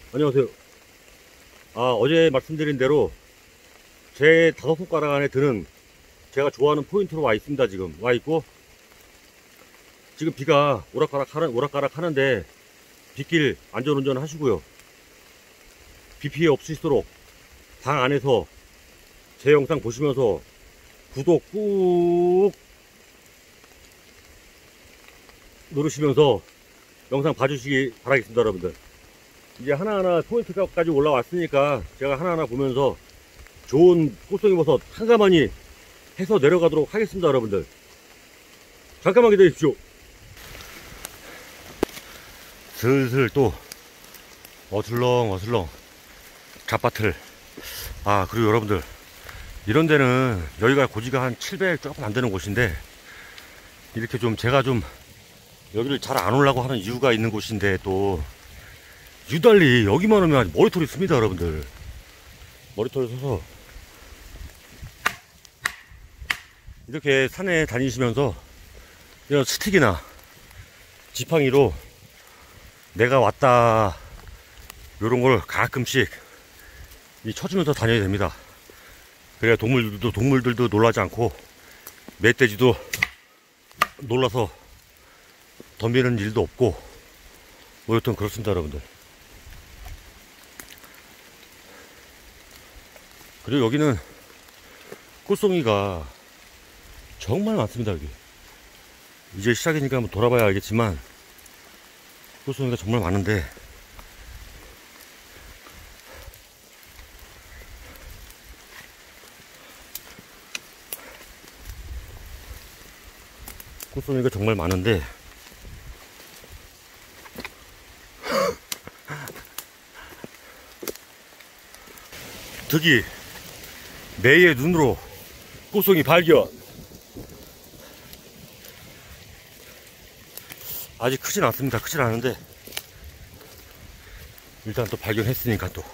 안녕하세요. 어제 말씀드린 대로 제 5손가락 안에 드는 제가 좋아하는 포인트로 와 있습니다. 지금 와 있고, 지금 비가 오락가락 하는데 빗길 안전운전 하시고요. 비 피해 없으시도록 방 안에서 제 영상 보시면서 구독 꾹 누르시면서 영상 봐주시기 바라겠습니다. 여러분들, 이제 하나하나 포인트까지 올라왔으니까 제가 하나하나 보면서 좋은 꽃송이버섯 한가마니 해서 내려가도록 하겠습니다. 여러분들, 잠깐만 기다려 주십시오. 슬슬 또 어슬렁 잣밭을, 그리고 여러분들, 이런 데는 여기가 고지가 한 700 조금 안 되는 곳인데, 이렇게 좀 제가 좀 여기를 잘 안 오려고 하는 이유가 있는 곳인데, 또 유달리 여기만 오면 머리털이 씁니다. 여러분들, 머리털이 서서 이렇게 산에 다니시면서 이런 스틱이나 지팡이로 내가 왔다 요런 걸 가끔씩 쳐주면서 다녀야 됩니다. 그래야 동물들도 놀라지 않고 멧돼지도 놀라서 덤비는 일도 없고, 뭐 여튼 그렇습니다. 여러분들, 그리고 여기는 꽃송이가 정말 많습니다. 여기 이제 시작이니까 한번 돌아봐야 알겠지만 꽃송이가 정말 많은데, 꽃송이가 정말 많은데 득이 매의 눈으로 꽃송이 발견. 아직 크진 않습니다. 크진 않은데 일단 또 발견했으니까 또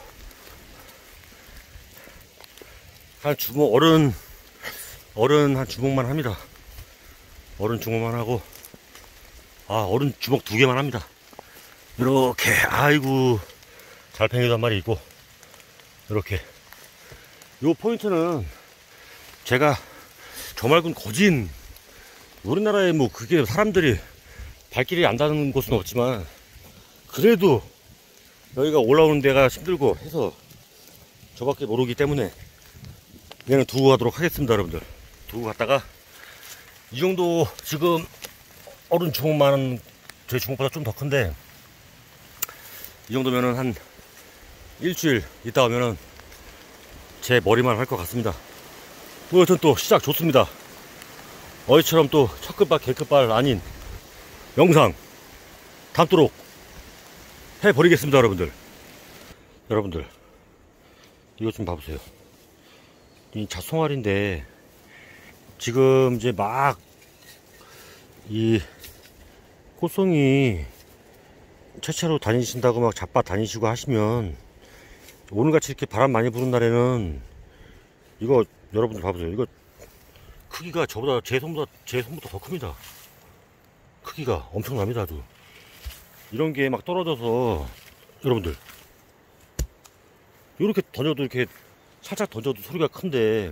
한 주먹, 어른 한 주먹만 합니다. 어른 주먹만 하고, 어른 주먹 2개만 합니다. 이렇게, 아이고, 달팽이도 한 마리 있고, 이렇게. 요 포인트는 제가 저 말고는 거진 우리나라에 뭐 그게 사람들이 발길이 안 닿는 곳은 없지만, 그래도 여기가 올라오는 데가 힘들고 해서 저밖에 모르기 때문에 얘는 두고 가도록 하겠습니다. 여러분들, 두고 갔다가 이 정도, 지금 어른 주먹만은 제 주먹보다 좀 더 큰데, 이 정도면은 한 일주일 있다 오면은 제 머리만 할 것 같습니다. 뭐 여튼 또 시작 좋습니다. 어이처럼 또 첫끝발 개끝발 아닌 영상 담도록 해버리겠습니다. 여러분들 이거 좀 봐보세요. 이 잣송알인데 지금 이제 막 이 꽃송이 채채로 다니신다고 막 잣밭 다니시고 하시면, 오늘같이 이렇게 바람 많이 부는 날에는 이거 여러분들 봐보세요. 이거 크기가 저보다 제 손보다 더 큽니다. 크기가 엄청납니다. 아주 이런 게 막 떨어져서, 여러분들 이렇게 던져도, 이렇게 살짝 던져도 소리가 큰데,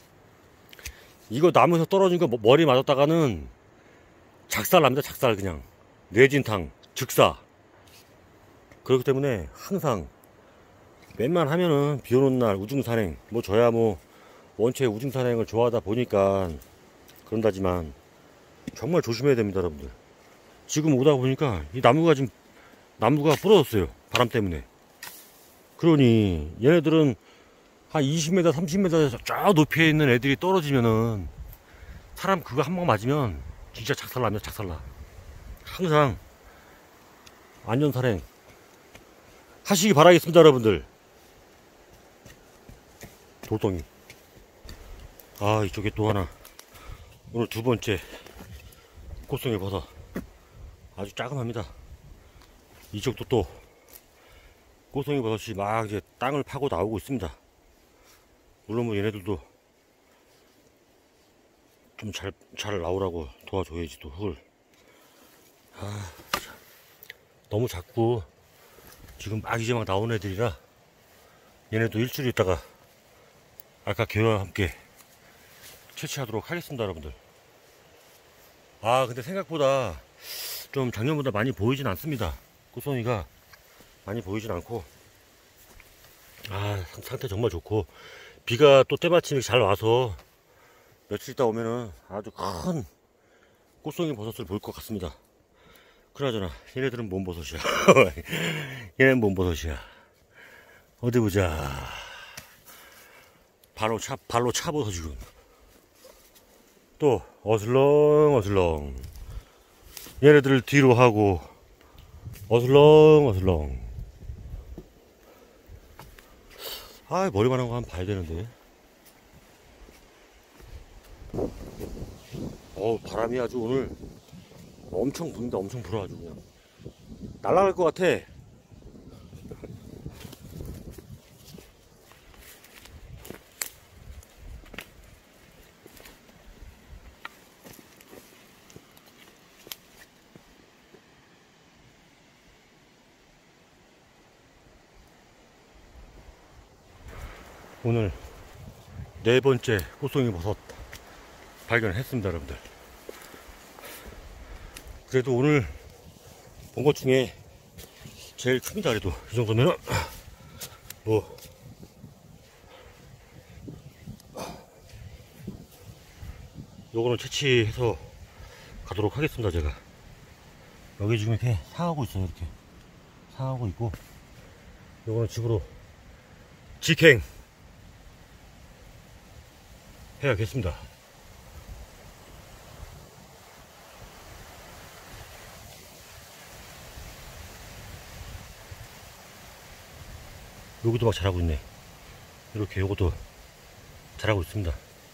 이거 나무에서 떨어진 거 머리 맞았다가는 작살 납니다. 작살, 그냥 뇌진탕 즉사. 그렇기 때문에 항상 웬만하면은 비 오는 날 우중산행, 뭐 저야 뭐 원체 우중산행을 좋아하다 보니까 그런다지만 정말 조심해야 됩니다. 여러분들, 지금 오다 보니까 이 나무가 부러졌어요. 바람 때문에. 그러니 얘네들은 한 20m 30m 저 높이에 있는 애들이 떨어지면은 사람 그거 한 방 맞으면 진짜 작살납니다. 작살나. 항상 안전산행 하시기 바라겠습니다. 여러분들, 돌덩이. 이쪽에 또 하나, 오늘 2번째 꽃송이 버섯 아주 짜금합니다. 이쪽도 또 꽃송이 버섯이 막 이제 땅을 파고 나오고 있습니다. 물론 뭐 얘네들도 좀 잘 나오라고 도와줘야지 또 흙을. 너무 작고 지금 이제 막 나온 애들이라 얘네도 일주일 있다가 아까 개와 함께 채취하도록 하겠습니다, 여러분들. 근데 생각보다 좀 작년보다 많이 보이진 않습니다. 꽃송이가 많이 보이진 않고, 상태 정말 좋고, 비가 또 때마침 잘 와서 며칠 있다 오면은 아주 큰 꽃송이 버섯을 볼 것 같습니다. 그나저나 얘네들은 뭔 버섯이야? 얘는 뭔 버섯이야? 어디 보자. 발로 차버섯이군. 또 어슬렁 얘네들을 뒤로 하고 어슬렁. 머리만 한 거 한번 봐야 되는데. 바람이 아주 오늘 엄청 분다. 엄청 불어. 아주 그냥 날아갈 것 같아. 오늘 4번째 꽃송이 버섯 발견했습니다, 여러분들. 그래도 오늘 본 것 중에 제일 큽니다. 그래도 이 정도면은 뭐 요거는 채취해서 가도록 하겠습니다. 제가 여기 지금 이렇게 사가고 있어요. 이렇게 사가고 있고, 요거는 집으로 직행 해야겠습니다. 여기도 막 자라고 있네. 이렇게 요것도 자라고 있습니다.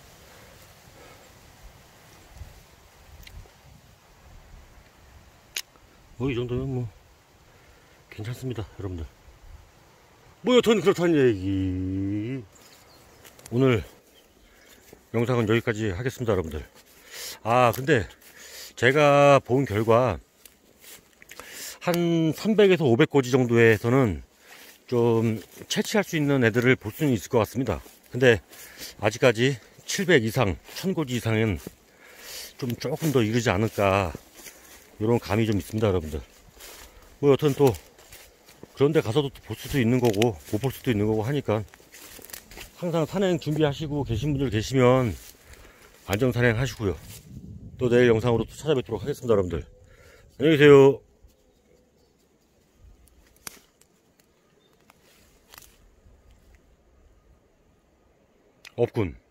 이 정도면 뭐 괜찮습니다, 여러분들. 여튼 그렇다는 얘기. 오늘 영상은 여기까지 하겠습니다, 여러분들. 근데 제가 본 결과 한 300에서 500고지 정도에서는 좀 채취할 수 있는 애들을 볼 수는 있을 것 같습니다. 근데 아직까지 700 이상, 1000고지 이상은 좀 조금 더 이르지 않을까, 이런 감이 좀 있습니다, 여러분들. 여튼 또 그런데 가서도 볼 수도 있는 거고 못 볼 수도 있는 거고 하니까, 항상 산행 준비하시고 계신 분들 계시면 안전 산행 하시고요. 또 내일 영상으로 또 찾아뵙도록 하겠습니다, 여러분들. 안녕히 계세요. 없군.